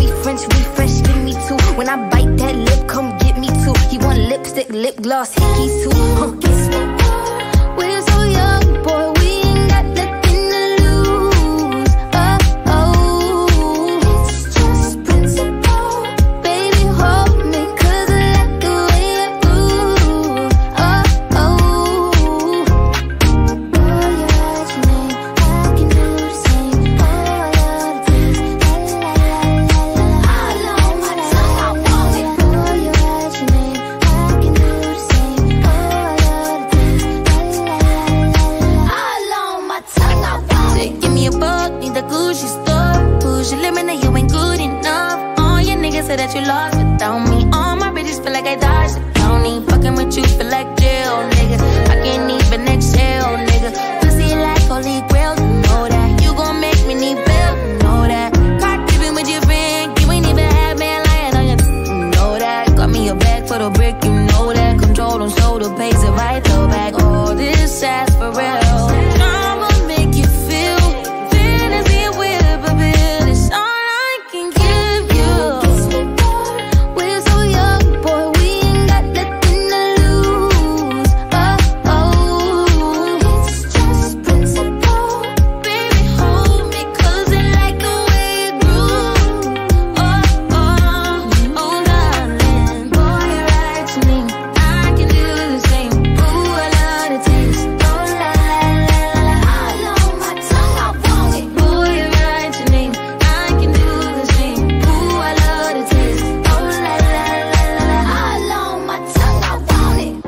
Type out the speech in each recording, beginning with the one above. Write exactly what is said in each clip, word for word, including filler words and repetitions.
Baby French refresh, give me two. When I bite that lip, come get me two. He want lipstick, lip gloss, hickeys too. Huh. We're so young, boy, we ain't got nothing to lose. Oh, oh, it's just principle. Baby, hold me, cause I like the way you move. Oh, oh, boy, you write your name, I can do the same. Oh, I love the taste, la la la la la. All on my tongue, I want it. Boy, you write your name, I can do the same. Oh, I love the taste, la la la la. All on my tongue, I want it. Give me a buck, need the Gucci stuff. Push your limit, now you ain't good enough. All your niggas say that you lost without me. All my bitches feel like I dodged the county. Fucking with you feel like jail, nigga. I can't even exhale, nigga. Pussy like holy grail, you know that. You gon' make me need bail, you know that. Caught creeping with your friend, you ain't even had man lying on your, you know that. Got me a bag for the brick, you know that. Control them shoulder, pays it right, throw back. All this ass for real. I'ma make you feel fantasy with a bill. It's all I can give you. We're so young, boy, we ain't got nothing to lose. Oh, oh, it's just principle. Baby, hold me, cause I like the way you groove. Oh, oh, oh, darling. Boy, you write to me, I can do the same. Ooh, I love the taste. Oh, la, la, la, la, la. All on my tongue, I want it. Boy, you write your name, I can do the same. Ooh, I love the taste. Oh, la, la, la, la, la. All on my tongue, I want it.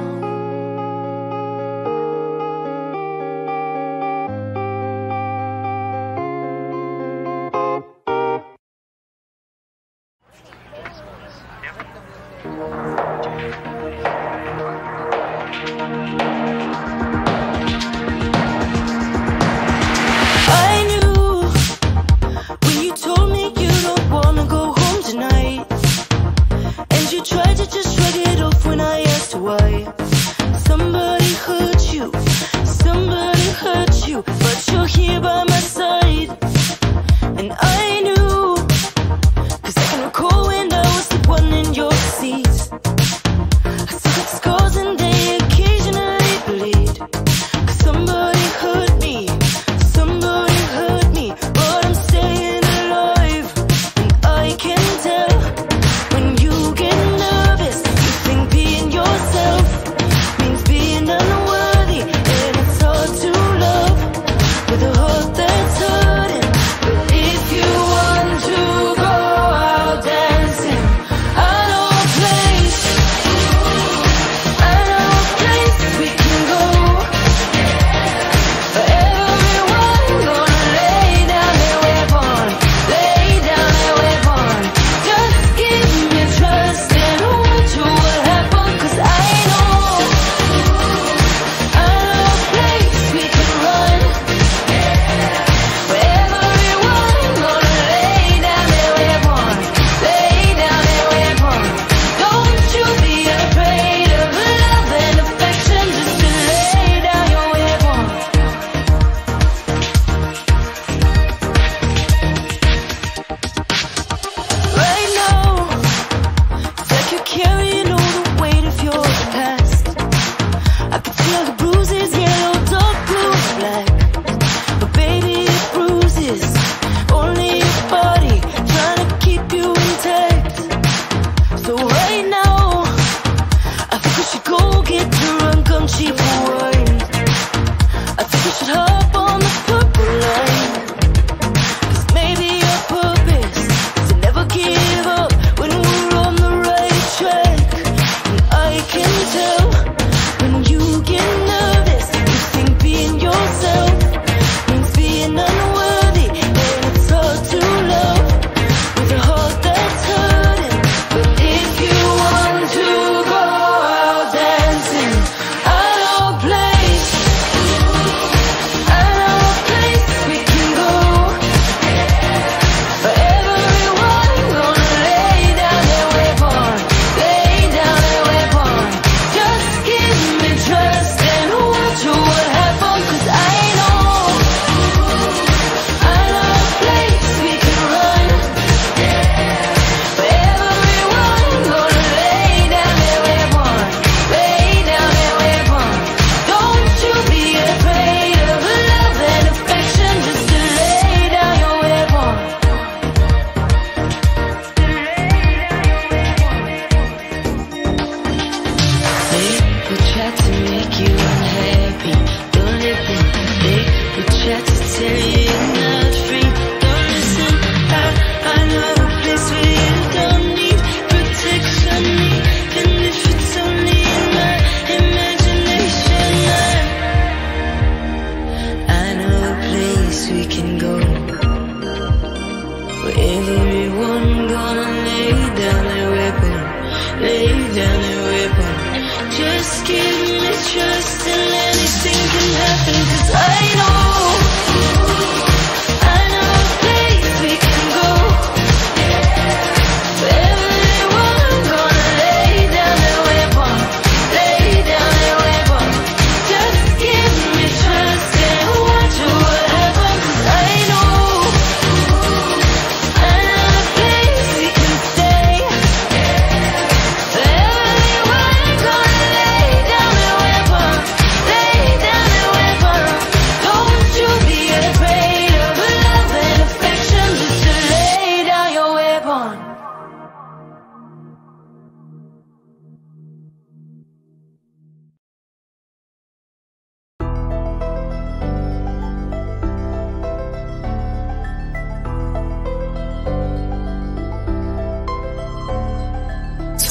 I knew when you told me you don't wanna go home tonight, and you tried to just shrug it off when I asked why. Somebody hurt you, somebody hurt you, but you're here by my side. And I knew, cause I can recall when I was the one in your seat.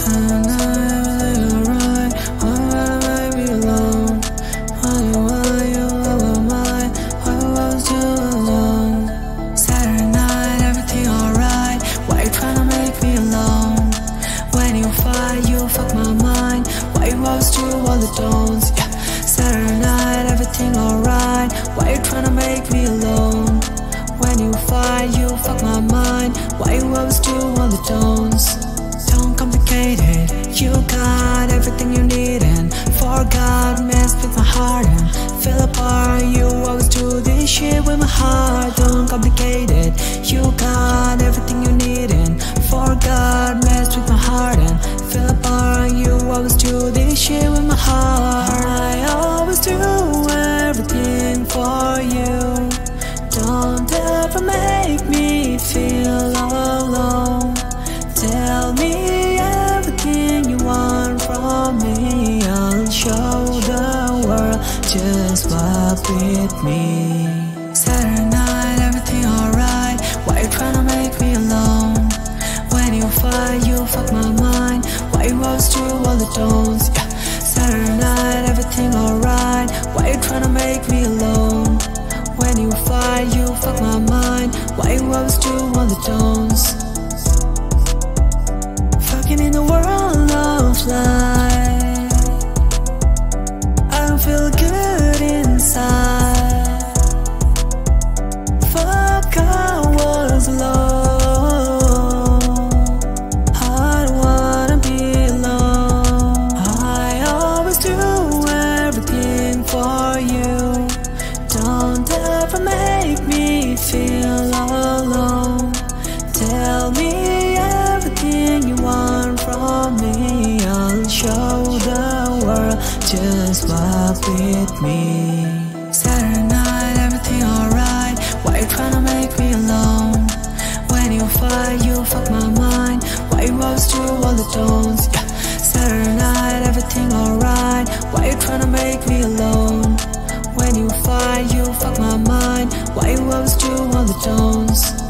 All the tones, yeah. Saturday night, everything alright. Why you tryna make me alone? When you fight, you fuck my mind. Why you always do all the tones? Don't complicate it. You got everything you need and forgot, mess with my heart and fell apart. You always do this shit with my heart. Don't complicate it. You got everything you need and forgot, mess with my heart and fell apart. You always do this shit with my heart. I always do everything for you. Don't ever make me feel alone. Tell me everything you want from me. I'll show the world, just vibe with me. Saturday night, everything alright. Why you tryna make me alone? When you fight, you fuck my mind. Why you always do all the tones? Yeah. Saturday night, everything alright. Why you tryna make me alone? When you fight, you fuck my mind. Why you always do all the tones? Fucking in the world of light, I don't feel good inside. Fuck, I was alone. I don't wanna be alone. I always do everything for you. Don't ever make me feel alone. Tell me everything you want from me. I'll show the world, just vibe with me. Saturday night, everything alright. Why you tryna make me alone? When you fight, you fuck my mind. Why you always do all the tones? Yeah. Saturday night, everything alright. Why you tryna make me alone? When you fight, you fuck my mind. Why you always do all the tones?